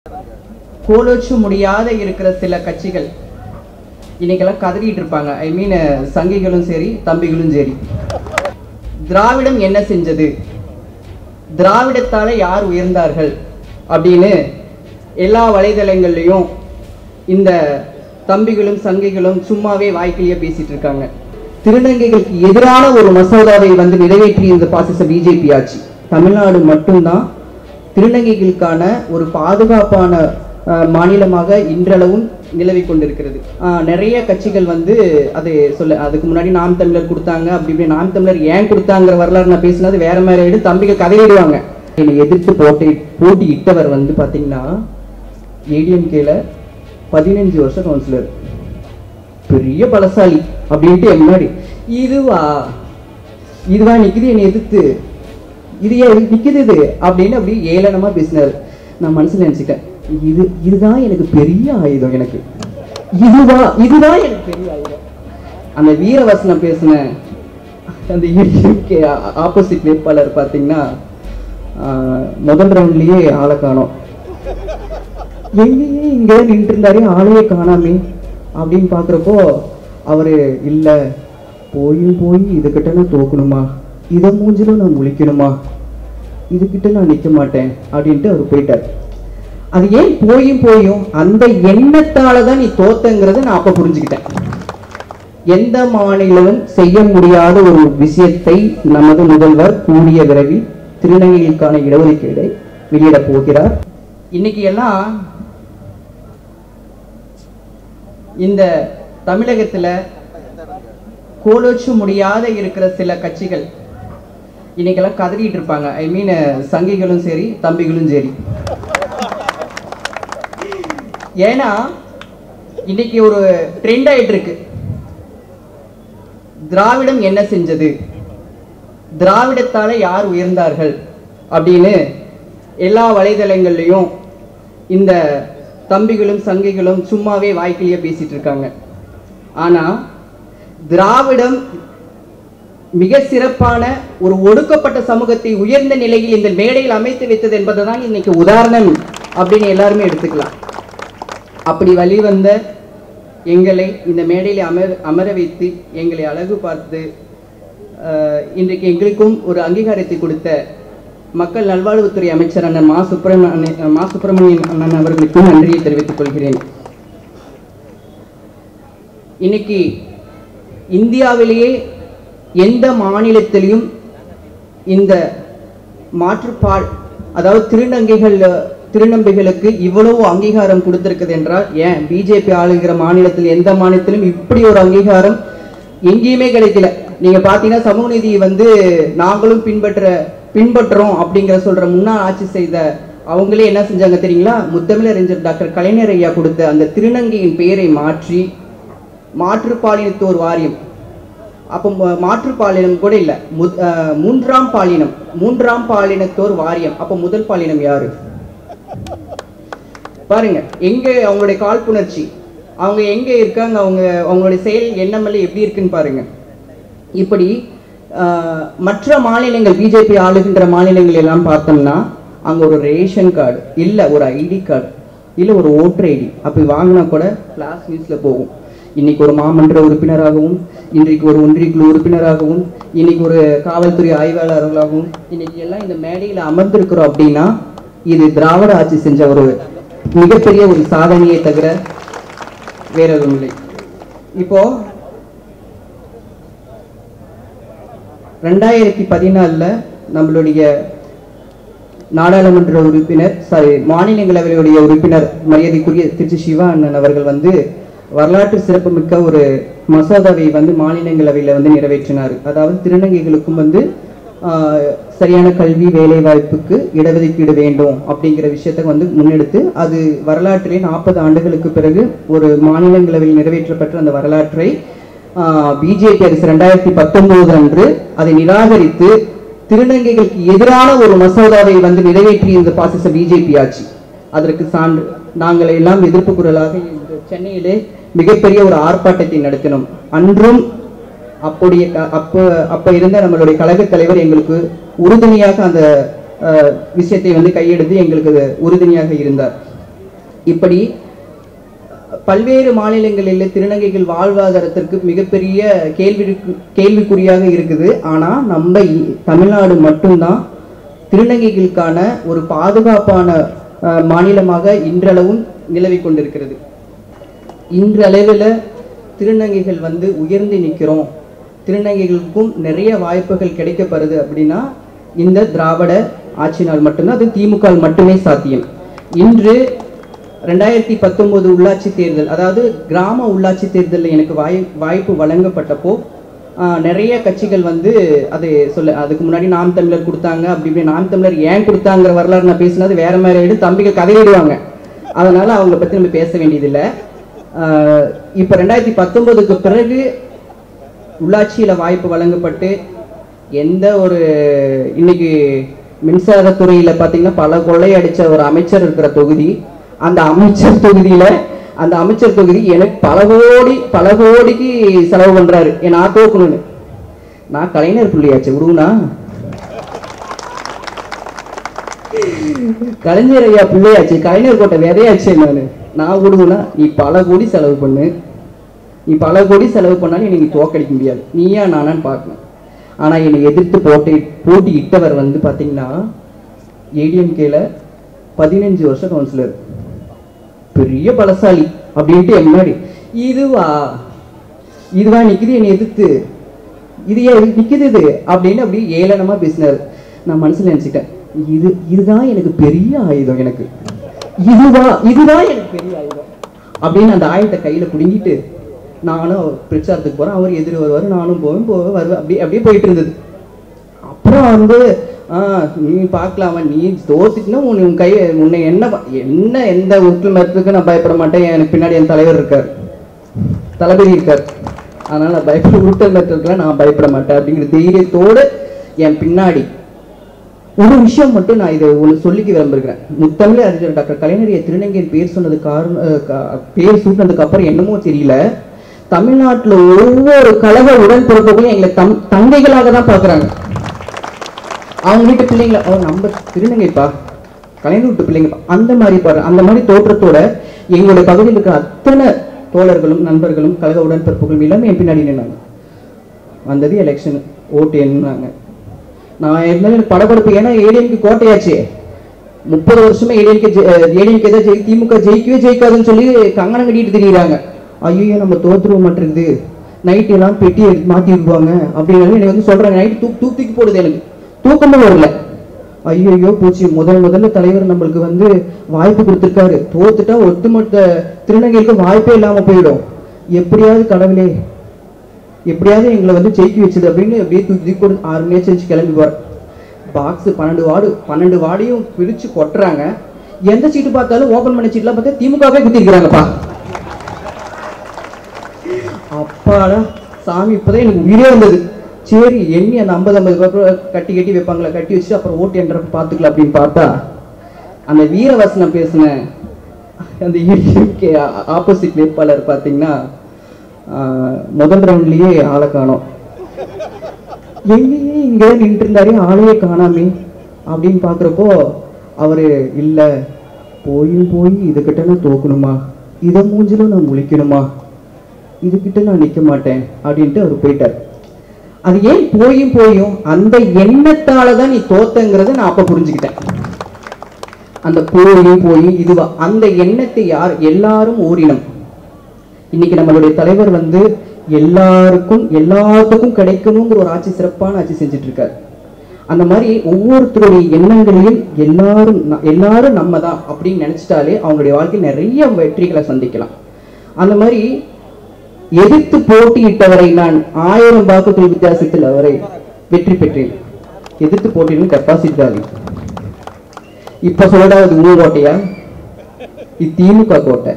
கோலோச்சு முடியாத இருக்கிற சில கட்சிகள் இன்னைக்கெல்லாம் கதறிட்டு இருப்பாங்க. ஐ மீன் சங்கிகளும் சரி தம்பிகளும் சரி. திராவிடம் என்ன செஞ்சது, திராவிடத்தால யார் உயர்ந்தார்கள் அப்படின்னு எல்லா வலைதளங்கள்லையும் இந்த தம்பிகளும் சங்கிகளும் சும்மாவே வாய்க்கிலேயே பேசிட்டு இருக்காங்க. திருநங்கைகளுக்கு எதிரான ஒரு மசோதாவை நிறைவேற்றி இந்த பாசிச பிஜேபி ஆட்சி. தமிழ்நாடு மட்டும்தான் திருநங்கைகளுக்கான ஒரு பாதுகாப்பான மாநிலமாக இன்றளவும் நிலவி கொண்டிருக்கிறது. நிறைய கட்சிகள் அதை அதுக்கு முன்னாடி நாம் தமிழர் கொடுத்தாங்க, அப்படி இப்படி நாம் தமிழர் ஏன் கொடுத்தாங்கிற வரலாறு நான் பேசினது வேற மாதிரி தம்பிகள் கதையிடுவாங்க. என்னை எதிர்த்து போட்டியிட்டவர் பார்த்தீங்கன்னா ஏடிஎம்கேல 15 வருஷம் கவுன்சிலர், பெரிய பலசாலி அப்படின்ட்டு என் முன்னாடி இதுவா நிக்குது, என்னை எதிர்த்து இது நிக்குது இது அப்படின்னு அப்படி ஏளனமா பேசினாரு. நான் மனசுல நினைச்சுட்டேன், இதுதான் எனக்கு பெரிய ஆயுதம், எனக்கு இதுதான் எனக்கு பெரிய ஆயுதம். அந்த வீரவசனம் பேசின அந்த ஆப்போசிட் வேட்பாளர் பார்த்தீங்கன்னா முதல் ரவுண்ட்லயே ஆளை காணோம். எங்கேயே இங்க நின்று இருந்தாரே ஆளையே காணாமே அப்படின்னு பாக்குறப்போ அவரு இல்ல போய் இதுகிட்ட நான் தோக்கணுமா, இதை மூஞ்சிலும் நான் முழிக்கணுமா, இதுகிட்ட நான் நிக்க மாட்டேன் அப்படின்ட்டு அவர் போயிட்டார். அது ஏன் போயும் அந்த எண்ணத்தாலதான் நீ தோத்தங்கிறத நான் அப்ப புரிஞ்சுக்கிட்டேன். எந்த மாநிலமும் செய்ய முடியாத ஒரு விஷயத்தை நமது முதல்வர் கூடிய விரைவில் திருநங்கைகளுக்கான இடஒதுக்கீடை வெளியிட போகிறார். இன்னைக்கு எல்லாம் இந்த தமிழகத்துல கோலோச்சு முடியாத இருக்கிற சில கட்சிகள் இன்னைக்கெல்லாம் கதறிட்டு இருப்பாங்க. ஐ மீன் சங்கிகளும் சரி தம்பிகளும் சரி. ஏன்னா இன்னைக்கு ஒரு ட்ரெண்ட் ஆயிட்டு இருக்கு, திராவிடம் என்ன செஞ்சது, திராவிடத்தால யார் உயர்ந்தார்கள் அப்படின்னு எல்லா வலைதளங்கள்லையும் இந்த தம்பிகளும் சங்கிகளும் சும்மாவே வாய்க்கிலேயே பேசிட்டு இருக்காங்க. ஆனா திராவிடம் மிக சிறப்பான ஒரு ஒடுக்கப்பட்ட சமூகத்தை உயர்ந்த நிலையில் இந்த மேடையில் அமைத்து வைத்தது என்பதுதான் இன்னைக்கு உதாரணம் அப்படின்னு எல்லாருமே எடுத்துக்கலாம். அப்படி வழிவந்த எங்களை இந்த மேடையில் அமர வைத்து எங்களை அழகு பார்த்து இன்றைக்கு எங்களுக்கும் ஒரு அங்கீகாரத்தை கொடுத்த மக்கள் நல்வாழ்வுத்துறை அமைச்சர் அண்ணன் மா சுப்பிரமணியன் அண்ணன் அவர்களுக்கும் நன்றியை தெரிவித்துக் கொள்கிறேன். இன்னைக்கு இந்தியாவிலேயே எந்த மாநிலத்திலையும் இந்த அதாவது திருநங்கைகளுக்கு இவ்வளவு அங்கீகாரம் கொடுத்திருக்குது என்றால் ஏன் பிஜேபி ஆளுகிற மாநிலத்தில் எந்த மாநிலத்திலும் இப்படி ஒரு அங்கீகாரம் எங்கேயுமே கிடைக்கல. நீங்க பாத்தீங்கன்னா சமூக நீதியை நாங்களும் பின்பற்றோம் அப்படிங்கிற சொல்ற முன்னாள் ஆட்சி செய்த அவங்களே என்ன செஞ்சாங்க தெரியுங்களா, முத்தமிழறிஞர் டாக்டர் கலைஞர் ஐயா கொடுத்த அந்த திருநங்கையின் பெயரை மாற்றி மாற்றுப்பாலினத்தோர் வாரியம், அப்போ மாற்றுப்பாலினம் கூட இல்லை, மூன்றாம் பாலினத்தோர் வாரியம். அப்போ முதல் பாலினம் யாரு பாருங்க, எங்க அவங்களுடைய காழ்ப்புணர்ச்சி, அவங்க எங்க இருக்காங்க, அவங்களுடைய செயல் எண்ணமெல்லாம் எப்படி இருக்குன்னு பாருங்க. இப்படி மற்ற மாநிலங்கள் பிஜேபி ஆளுகின்ற மாநிலங்கள் எல்லாம் பார்த்தோம்னா அங்க ஒரு ரேஷன் கார்டு இல்ல, ஒரு ஐடி கார்டு இல்ல, ஒரு ஓட்டர் ஐடி அப்படி வாங்கினா கூட கிளாஸ் நியூஸ்ல போகும். இன்னைக்கு ஒரு மாமன்ற உறுப்பினராகவும், இன்றைக்கு ஒரு ஒன்றியக்குழு உறுப்பினராகவும், இன்னைக்கு ஒரு காவல்துறை ஆய்வாளர்களாகவும் இன்னைக்கு எல்லாம் இந்த மேடையில அமர்ந்திருக்கிறோம் அப்படின்னா இது திராவிட ஆட்சி செஞ்ச ஒரு மிகப்பெரிய ஒரு சாதனையை தவிர வேற எதுவும் இல்லை. இப்போ 2014 நம்மளுடைய நாடாளுமன்ற உறுப்பினர் மாநிலங்களவையுடைய உறுப்பினர் மரியாதைக்குரிய திருச்சி சிவா அண்ணன் அவர்கள் வரலாற்று சிறப்புமிக்க ஒரு மசோதாவை மாநிலங்களவையில் நிறைவேற்றினார். அதாவது திருநங்கைகளுக்கும் சரியான கல்வி வேலை வாய்ப்புக்கு இடஒதுக்கீடு வேண்டும் அப்படிங்கிற விஷயத்தை முன்னெடுத்து அது வரலாற்றிலே 40 ஆண்டுகளுக்கு பிறகு ஒரு மாநிலங்களவையில் நிறைவேற்றப்பட்ட அந்த வரலாற்றை பிஜேபி அரசு 2019 அன்று அதை நிராகரித்து திருநங்கைகளுக்கு எதிரான ஒரு மசோதாவை நிறைவேற்றி இந்த பாசிச பிஜேபி ஆட்சி. அதற்கு சான்று நாங்கள் எல்லாம் எதிர்ப்பு குரலாக சென்னையிலே மிகப்பெரிய ஒரு ஆர்ப்பாட்டத்தை நடத்தினோம். அன்றும் அப்ப இருந்த நம்மளுடைய கழக தலைவர் எங்களுக்கு உறுதுணையாக அந்த விஷயத்தை கையெடுத்து எங்களுக்கு உறுதுணையாக இருந்தார். இப்படி பல்வேறு மாநிலங்களில் திருநங்கைகள் வாழ்வாதாரத்திற்கு மிகப்பெரிய கேள்விக்குறியாக இருக்குது. ஆனால் நம்ம தமிழ்நாடு மட்டும்தான் திருநங்கைகளுக்கான ஒரு பாதுகாப்பான மாநிலமாக இன்றளவும் நிலவி கொண்டிருக்கிறது. இன்றளவில் திருநங்கைகள் உயர்ந்து நிற்கிறோம், திருநங்கைகளுக்கும் நிறைய வாய்ப்புகள் கிடைக்கப்படுது அப்படின்னா இந்த திராவிட ஆட்சினால் மட்டும்தான், அது திமுக மட்டுமே சாத்தியம். இன்று 2019 உள்ளாட்சி தேர்தல், அதாவது கிராம உள்ளாட்சி தேர்தலில் எனக்கு வாய்ப்பு வழங்கப்பட்டப்போ நிறைய கட்சிகள் அது அதுக்கு முன்னாடி நாம் தமிழர் கொடுத்தாங்க, அப்படி இப்படி நாம் தமிழர் ஏன் கொடுத்தாங்கிற வரலாறு நான் பேசினது வேற மாதிரி ஆகிடும், தம்பிகள் கதையிடுவாங்க. அதனால அவங்கள பற்றி நம்ம பேச வேண்டியதில்லை. இப்போ 2019க்கு பிறகு உள்ளாட்சியில் வாய்ப்பு வழங்கப்பட்டு எந்த ஒரு இன்னைக்கு மின்சாரத்துறையில் பார்த்தீங்கன்னா பல கொள்ளை அடித்த ஒரு அமைச்சர் இருக்கிற தொகுதி, அந்த அமைச்சர் தொகுதி எனக்கு பல கோடிக்கு செலவு பண்றாரு என் ஆட்டோக்கணும்னு. நான் கலைஞர் பிள்ளையாச்சு விடுவனா, கலைஞர் ஐயா பிள்ளையாச்சு, கலைஞர் கோட்டை விதையாச்சு. நான் விடுவேனா, நீ பல கோடி செலவு பண்ணு, நீ பல கோடி செலவு பண்ணாலும் எனக்கு தோக்கடிக்க முடியாது, நீயா நானான்னு பார்க்கணும். ஆனா என்னை எதிர்த்து போட்டியிட்டவர் பார்த்தீங்கன்னா ஏடிஎம்கேல 15 வருஷம் கவுன்சிலர், பெரிய பலசாலி அப்படின்ட்டு என் முன்னாடி இதுவா நிக்குது என்னை எதிர்த்து, இது ஏன் நிக்குது இது அப்படின்னு அப்படி ஏளனமா பேசினாரு. நான் மனசுல நினைச்சிட்டேன், இதுதான் எனக்கு பெரிய ஆயுதம், எனக்கு இதுதான் எனக்கு பெரிய ஆயுதம் அப்படின்னு அந்த ஆயுதத்தை கையில குடுங்கிட்டு நானும் பிரச்சாரத்துக்கு போறேன், அவர் எதிர் வருவார், நானும் போவேன் வருவேன், அப்படியே போயிட்டு இருந்தது. அப்புறம் நீ பார்க்கலாமா, நீ தோத்துட்டுனா உன் கை உன்னை என்ன எந்த உருட்டல் மரத்துக்கு நான் பயப்பட மாட்டேன், எனக்கு பின்னாடி என் தலைவர் இருக்கார், தளபதி இருக்கார், அதனால நான் உருட்டல் மரத்துக்குலாம் நான் பயப்பட மாட்டேன் அப்படிங்கிற தைரியத்தோடு என் பின்னாடி ஒரு விஷயம் மட்டும் நான் இதை சொல்லிக்க விரும்புகிறேன். முத்தமிழ் அறிஞர் டாக்டர் கலைஞர் திருநங்கையின் பேர் சூட்டினதுக்கு அப்புறம் என்னமோ தெரியல, தமிழ்நாட்டில் ஒவ்வொரு கழக உடன்பிறப்புகளையும் எங்களை தங்கைகளாக தான் பார்க்குறாங்க. அவங்க வீட்டு பிள்ளைங்கள நம்ம திருநங்கைப்பா, கலைஞர் வீட்டு பிள்ளைங்கப்பா, அந்த மாதிரி தோற்றத்தோட எங்களுடைய பகுதியில் இருக்கிற அத்தனை தோழர்களும் நண்பர்களும் கழக உடன்பிறப்புகளும் எல்லாமே என் பின்னாடி நின்னாங்க. வந்தது எலெக்ஷன், ஓட்டு என்னாங்க. நான் இருந்தாலும் படப்படுப்பு, ஏன்னா ஏடிஎம்கே கோட்டையாச்சு, 30 வருஷமா ஏடிஎம்கே தான் திமுக ஜெயிக்கவே ஜெயிக்காதுன்னு சொல்லி கங்கணம் கட்டிட்டு தெரியுறாங்க. ஐயோ நம்ம தோற்றுருவ மாட்டிருக்குது, நைட்டு எல்லாம் பெட்டி மாற்றி விடுவாங்க அப்படின்னு எனக்கு சொல்றாங்க. நைட்டு தூக்கி போடுது, எனக்கு தூக்கமும் வரல. ஐயோ போச்சு, முதல்ல தலைவர் நம்மளுக்கு வாய்ப்பு கொடுத்துருக்காரு, தோத்துட்டா ஒட்டுமொத்த திருநங்கைக்கு வாய்ப்பே இல்லாம போயிடும், எப்படியாவது கடவுளே எப்படியாவது எங்களை ஜெயிக்க வச்சது அப்படின்னு அப்படியே தூக்கி போடு 6 மணி செஞ்சு கிளம்பி போற. பாக்ஸ் 12 வார்டையும் பிரிச்சு கொட்டுறாங்க. எந்த சீட்டு பார்த்தாலும் ஓபன் பண்ண சீட்லாம் பார்த்தா திமுகவே குத்திருக்கிறாங்கப்பா. அப்பாடா சாமி, இப்பதான் எனக்கு உயிரே வந்தது. சரி எண்ணி அந்த 50 கட்டி வைப்பாங்களா, கட்டி வச்சுட்டு அப்புறம் ஓட்டு என்றப்ப பார்த்துக்கலாம் அப்படின்னு பார்த்தா அந்த வீரவசனம் பேசின அந்த ஆப்போசிட் வேட்பாளர் பார்த்தீங்கன்னா முதல் ரவுண்ட்லயே ஆளை காணோம். எங்கேயே இங்கே நின்று இருந்தாரே ஆளையே காணாமே அப்படின்னு பார்க்குறப்போ அவரு இல்லை, போய் இதுகிட்ட நான் தோக்கணுமா, இதை மூஞ்சிலும் நான் முழிக்கணுமா, இதுகிட்ட நான் நிற்க மாட்டேன் அப்படின்ட்டு அவர் போயிட்டார். அது ஏன் போயும் அந்த எண்ணத்தால தான் நீ தோத்தங்கிறத நான் அப்ப புரிஞ்சுக்கிட்டேன். அந்த போய் இதுவா அந்த எண்ணத்தை யார் எல்லாரும் ஓரினம். இன்னைக்கு நம்மளுடைய தலைவர் எல்லாத்துக்கும் கிடைக்கணுங்கிற ஒரு ஆட்சி, சிறப்பான ஆட்சி செஞ்சுட்டு இருக்காரு. அந்த மாதிரி ஒவ்வொருத்தருடைய எண்ணங்களையும் எல்லாரும் நம்ம தான் அப்படின்னு நினைச்சிட்டாலே அவங்களுடைய வாழ்க்கையில் நிறைய வெற்றிகளை சந்திக்கலாம். அந்த மாதிரி எதிர்த்து போட்டியிட்டவரை நான் 1000 வாக்குகள் வித்தியாசத்தில் அவரை வெற்றி பெற்றேன். எதிர்த்து போட்டியிடும் கெப்பாசிட்டி தான். இப்ப சொல்லடா அது ஊர் கோட்டையா, இது திமுக கோட்டை.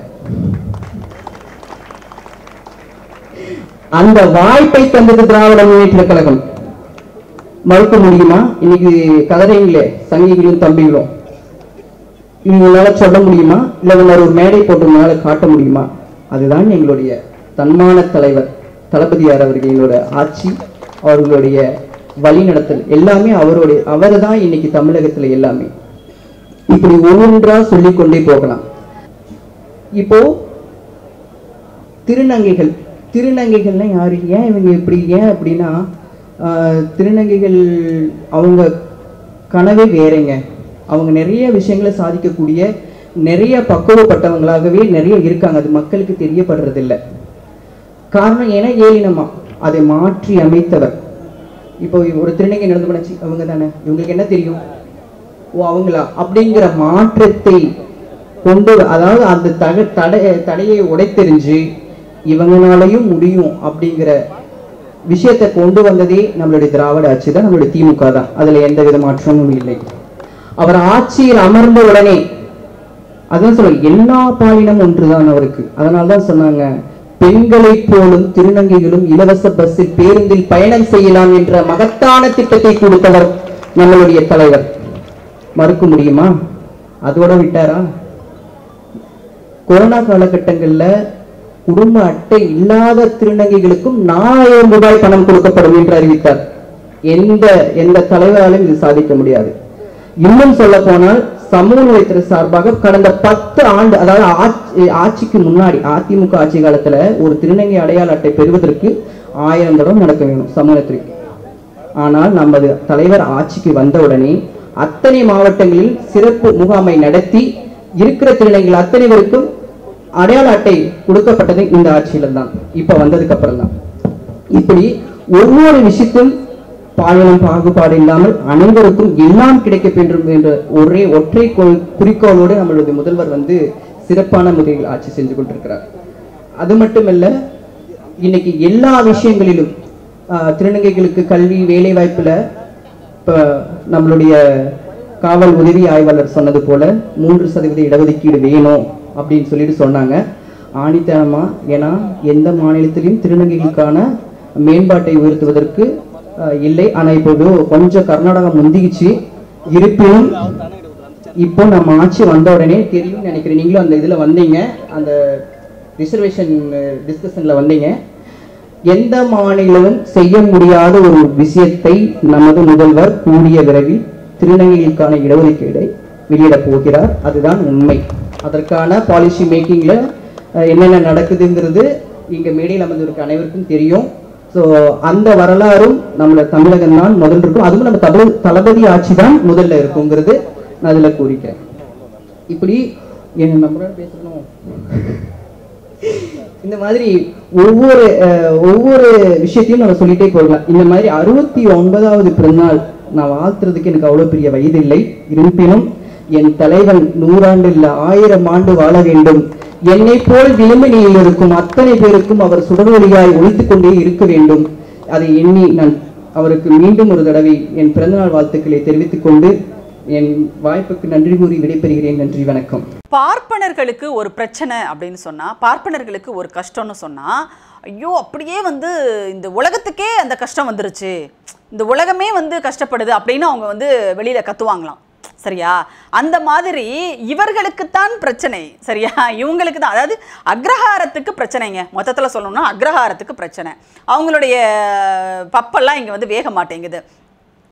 அந்த வாய்ப்பை தந்தது திராவிட முன்னேற்ற கழகம். மறுக்க முடியுமா? இன்னைக்கு கதறைங்களே சங்கிகளும் தம்பிகளும், உங்களால சொல்ல முடியுமா? இல்ல உங்களால் ஒரு மேடை போட்டு உங்களால காட்ட முடியுமா? அதுதான் எங்களுடைய தன்மான தலைவர் தளபதியார் அவர்களோட ஆட்சி, அவர்களுடைய வழிநடத்தல் எல்லாமே அவர் தான் இன்னைக்கு தமிழகத்துல எல்லாமே. இப்படி ஒவ்வொன்றா சொல்லிக்கொண்டே போகலாம். இப்போ திருநங்கைகள்னா யாரு, ஏன் இவங்க இப்படி, ஏன் அப்படின்னா திருநங்கைகள் அவங்க கனவே வேறங்க. அவங்க நிறைய விஷயங்களை சாதிக்கக்கூடிய நிறைய பக்குவப்பட்டவங்களாகவே நிறைய இருக்காங்க. அது மக்களுக்கு தெரியப்படுறதில்லை. காரணம் ஏன்னா ஏளினமா அதை மாற்றி அமைத்தவர். இப்போ ஒரு திருநங்கை நடந்து போனாச்சு, அவங்க தானே, இவங்களுக்கு என்ன தெரியும், ஓ அவங்களா அப்படிங்கிற மாற்றத்தை கொண்டு, அதாவது அந்த தடையை உடைத்தெறிஞ்சு இவங்களாலையும் முடியும் அப்படிங்கிற விஷயத்தை கொண்டு வந்ததே நம்மளுடைய திராவிட ஆட்சி தான், நம்மளுடைய திமுக தான். அதுல எந்த வித மாற்றமும் இல்லை. அவர் ஆட்சியில் அமர்ந்த உடனே அதான் சொல்ல, எல்லா பாலினம் ஒன்றுதான் அவருக்கு. அதனால்தான் சொன்னாங்க, பெண்களை போலும் திருநங்கைகளும் இலவச பஸ்ஸில் பேருந்தில் பயணம் செய்யலாம் என்ற மகத்தான திட்டத்தை கொடுத்தவர் நம்மளுடைய தலைவர். மறுக்க முடியுமா? அதோட விட்டாரா? கொரோனா காலகட்டங்கள்ல குடும்ப அட்டை இல்லாத திருநங்கைகளுக்கும் 4000 ரூபாய் பணம் கொடுக்கப்படும் என்று அறிவித்தார். எந்த தலைவராலும் இது சாதிக்க முடியாது. இன்னும் சொல்ல போனால் சமூக நலத்துறை சார்பாக கடந்த 10 ஆண்டு, அதாவது ஆட்சிக்கு முன்னாடி அதிமுக ஆட்சி காலத்துல ஒரு திருநங்கை அடையாள அட்டை பெறுவதற்கு 1000 தடவை நடக்க வேணும் சமூகத்துறைக்கு. ஆனால் நமது தலைவர் ஆட்சிக்கு வந்தவுடனே அத்தனை மாவட்டங்களில் சிறப்பு முகாமை நடத்தி இருக்கிற திருநங்கைகள் அத்தனை பேருக்கும் அடையாள அட்டை கொடுக்கப்பட்டது இந்த ஆட்சியில தான், இப்ப வந்ததுக்கு அப்புறம் தான். இப்படி ஒவ்வொரு விஷயத்தும் பாலினம் பாகுபாடு இல்லாமல் அனைவருக்கும் எல்லாம் கிடைக்க வேண்டும் என்ற ஒற்றை குறிக்கோளோடு நம்மளுடைய முதல்வர் சிறப்பான முறையில் ஆட்சி செஞ்சு கொண்டிருக்கிறார். அது மட்டுமல்ல, இன்னைக்கு எல்லா விஷயங்களிலும் திருநங்கைகளுக்கு கல்வி வேலை வாய்ப்புல இப்ப நம்மளுடைய காவல் உதவி ஆய்வாளர் சொன்னது போல 3% இடஒதுக்கீடு வேணும் அப்படின்னு சொல்லிட்டு சொன்னாங்க ஆணித்தனமா. ஏன்னா எந்த மாநிலத்திலையும் திருநங்கைகளுக்கான மேம்பாட்டை உயர்த்துவதற்கு இல்லை. ஆனா இப்போ கொஞ்சம் கர்நாடகா முந்திக்குச்சு. இருப்பினும் இப்போ நம்ம ஆட்சி வந்த உடனே தெரியும் நினைக்கிறேன், நீங்களும் அந்த இதுல வந்தீங்க, அந்த ரிசர்வேஷன் டிஸ்கஷன்ல வந்தீங்க. எந்த மாநிலமும் செய்ய முடியாத ஒரு விஷயத்தை நமது முதல்வர் கூடிய விரைவில் திருநங்கைகளுக்கான இடஒதுக்கீடை வெளியிட போகிறார். அதுதான் உண்மை. அதற்கான பாலிசி மேக்கிங்ல என்னென்ன நடக்குதுங்கிறது இங்க மேடையில் அமர்ந்திருக்க அனைவருக்கும் தெரியும். ஸோ அந்த வரலாறும் நம்மள தமிழகம் தான் முதல் இருக்கும். அதுவும் நம்ம தளபதி ஆட்சி தான் முதல்ல இருக்குங்கிறது நான் அதுல கூறிக்கிறேன். இப்படி என்ன நம்ம பேசணும், இந்த மாதிரி ஒவ்வொரு விஷயத்தையும் நம்ம சொல்லிட்டே போகலாம். இந்த மாதிரி 69வது பிறந்தநாள் நான் வாழ்த்துறதுக்கு எனக்கு அவ்வளவு பெரிய வயது இல்லை. இருப்பினும் என் தலைவன் 100 ஆண்டு இல்ல 1000 ஆண்டு வாழ வேண்டும். என்னை போல் விளிம்பினியில் இருக்கும் அத்தனை பேருக்கும் அவர் சுடரொலியாய் ஒழித்துக் கொண்டே இருக்க வேண்டும். அதை எண்ணி நான் அவருக்கு மீண்டும் ஒரு தடவை என் பிறந்தநாள் வாழ்த்துக்களை தெரிவித்துக் கொண்டு என் வாய்ப்புக்கு நன்றி கூறி விடைபெறுகிறேன். நன்றி, வணக்கம். பார்ப்பனர்களுக்கு ஒரு பிரச்சனை அப்படின்னு சொன்னா, பார்ப்பனர்களுக்கு ஒரு கஷ்டம்னு சொன்னா, ஐயோ அப்படியே இந்த உலகத்துக்கே அந்த கஷ்டம் வந்துருச்சு, இந்த உலகமே கஷ்டப்படுது அப்படின்னு அவங்க வெளியில கத்துவாங்களாம். சரியா? அந்த மாதிரி இவர்களுக்குத்தான் பிரச்சனை. சரியா? இவங்களுக்கு தான், அதாவது அக்ரஹாரத்துக்கு பிரச்சனைங்க. மொத்தத்தில் சொல்லணும்னா அக்ரஹாரத்துக்கு பிரச்சனை. அவங்களுடைய பப்பெல்லாம் இங்கே வேக மாட்டேங்குது.